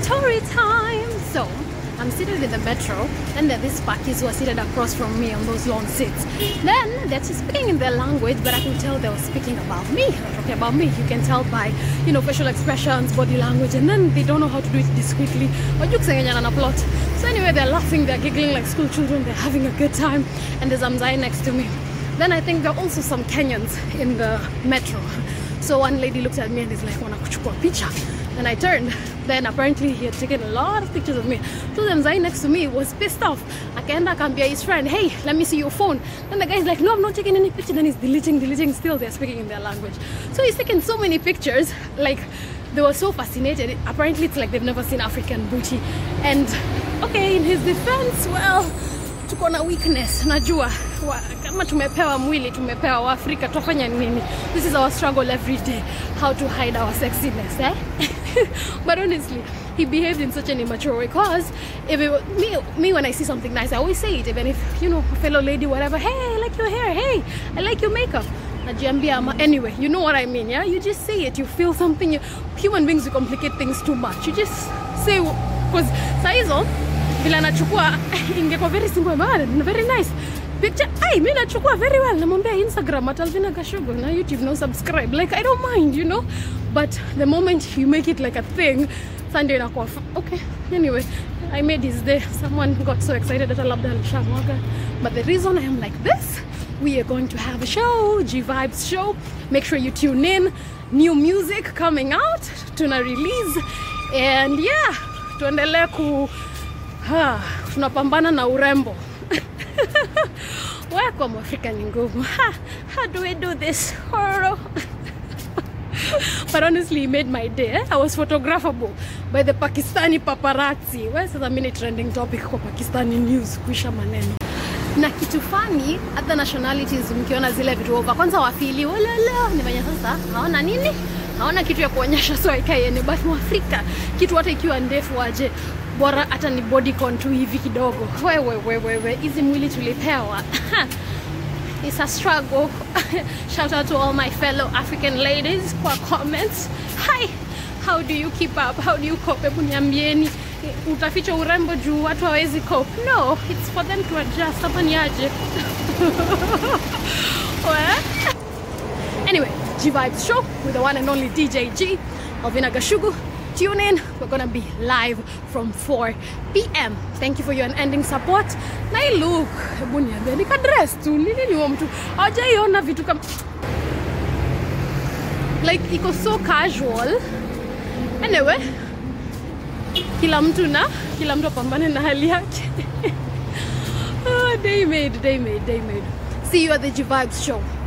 story time. So I'm seated in the metro, and there are these Pakis who are seated across from me on those long seats. Then they're speaking in their language, but I could tell they were speaking about me. They're talking about me. You can tell by, you know, facial expressions, body language, and then they don't know how to do it discreetly. So anyway, they're laughing, they're giggling like school children, they're having a good time, and there's Amzai next to me. Then I think there are also some Kenyans in the metro. So one lady looked at me and is like, "Wana kuchukua picha?" And I turned. Then apparently he had taken a lot of pictures of me. So the Mzai next to me was pissed off. Akaenda akambia his friend, "Hey, let me see your phone." Then the guy's like, "No, I'm not taking any picture." Then he's deleting. Still they're speaking in their language. So he's taking so many pictures. Like, they were so fascinated. Apparently it's like they've never seen African booty. And okay, in his defense, well, tuko na weakness. Najua kama tumepewa mwili, tumepewa Afrika, tufanya nini? This is our struggle every day, how to hide our sexiness, eh? But honestly, he behaved in such an immature way, because if it was me when I see something nice, I always say it. Even if, you know, a fellow lady, whatever, "Hey, I like your hair. Hey, I like your makeup." Anyway, you know what I mean, yeah? You just say it. You feel something. Human beings, we complicate things too much. You just say, because saizo bila nachukua ingekuwa very simple, man, very nice picture. Ay, mimi nachukua very well. Namwambia Instagram at Alvina Gashugu, na YouTube, no subscribe. Like, I don't mind, you know. But the moment you make it like a thing, Sunday inakuwa okay. Anyway, I made his day. Someone got so excited that I loved Alishamwaga. But the reason I am like this, we are going to have a show, G Vibes show. Make sure you tune in. New music coming out, tuna release, and yeah, tuendelee tunapambana na urembo. Wako Mwafrika ni ngumu. How do we do this? But honestly, he made my day. I was photographable by the Pakistani paparazzi. Where's the minute trending topic kwa Pakistani news? Kuisha maneno. Na kitu funny, other nationalities mkiona zile vitu over, kwanza wafili walala nifanya sasa haona nini, haona kitu ya kuonyesha, so ikaeni. But Mwafrika kitu hata ikiwa ndefu aje, bora hata ni body contour hivi kidogo, wewe hizi mwili tulipewa. It's a struggle. Shout out to all my fellow African ladies kwa comments. Hi, how do you keep up? How do you cope? Hebu niambieni, utaficha urembo juu watu hawezi cope? No, it's for them to adjust. Hapa ni aje. Anyway, G Vibes show with the one and only DJ G, Alvina Gashugu. Tune in. We're gonna be live from 4 p.m. Thank you for your unending support. Na hii look, hebu niambie, nika dress tu nini ni mtu hajaiona vitu kama, like, iko so casual. Anyway, kila mtu apambane na hali yake. They made. See you at the G Vibes show.